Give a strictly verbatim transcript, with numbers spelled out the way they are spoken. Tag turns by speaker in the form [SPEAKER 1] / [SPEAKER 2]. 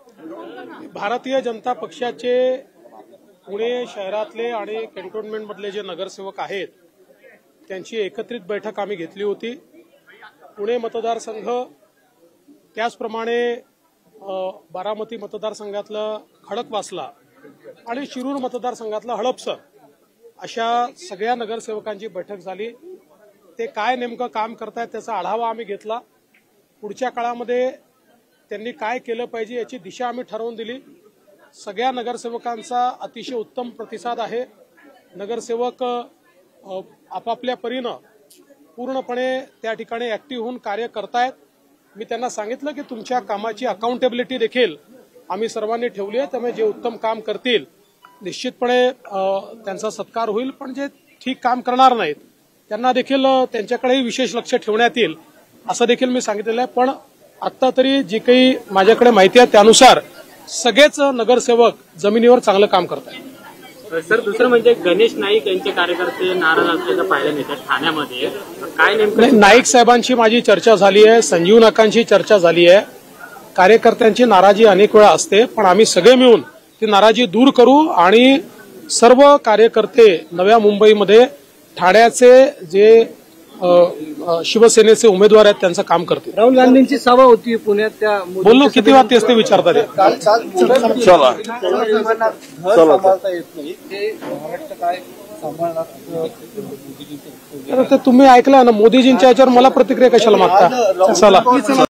[SPEAKER 1] भारतीय जनता पक्षाचे पुणे शहरातले आणि कॅन्टोन्मेंट मधले जे नगरसेवक आहेत त्यांची एकत्रित बैठक आम्ही घेतली होती। पुणे मतदारसंघ त्याचप्रमाणे बारामती मतदारसंघातलं खडकवासला आणि शिरूर मतदारसंघातलं हडपसर अशा सगळ्या नगरसेवकांची बैठक झाली। ते काय नेमकं काम करतायत त्याचा आढावा आम्ही घेतला। पुढच्या काळामध्ये त्यांनी काय केलं पाहिजे याची दिशा आम्ही ठरवून दिली। सगळ्या नगरसेवकांचा अतिशय उत्तम प्रतिसाद आहे। नगरसेवक आपापल्या परीनं पूर्णपणे त्या ठिकाणी ऍक्टिव्ह होऊन कार्य करतायत। मी त्यांना सांगितलं की तुमच्या कामाची अकाउंटेबिलिटी देखील आम्ही सर्वांनी ठेवली आहे, त्यामुळे जे उत्तम काम करतील निश्चितपणे त्यांचा सत्कार होईल, पण जे ठीक काम करणार नाहीत त्यांना देखील त्यांच्याकडेही विशेष लक्ष ठेवण्यात येईल असं देखील मी सांगितलेलं आहे। पण आता तरी जी काही माझ्याकडे माहिती आहे त्यानुसार सगळेच नगरसेवक जमिनीवर चांगलं काम करतात।
[SPEAKER 2] सर, दुसरं म्हणजे गणेश नाईक यांचे कार्यकर्ते नाराज असल्याचं पाहायला मिळतं ठाण्यामध्ये, काय नेमकं?
[SPEAKER 1] नाईक साहेबांची माझी चर्चा झाली आहे, संजीव नाकांची चर्चा झाली आहे। कार्यकर्त्यांची नाराजी अनेक वेळा असते, पण आम्ही सगळे मिळून ती नाराजी दूर करू आणि सर्व कार्यकर्ते नव्या मुंबईमध्ये ठाण्याचे जे शिवसेनेचे उमेदवार आहेत त्यांचं काम करतील।
[SPEAKER 3] राहुल गांधींची सभा होती पुण्यात, त्या
[SPEAKER 1] बोललो किती वाजता तेच ते विचारतात। तुम्ही ऐकलं ना, मोदीजींच्या याच्यावर मला प्रतिक्रिया कशाला मागता? चला।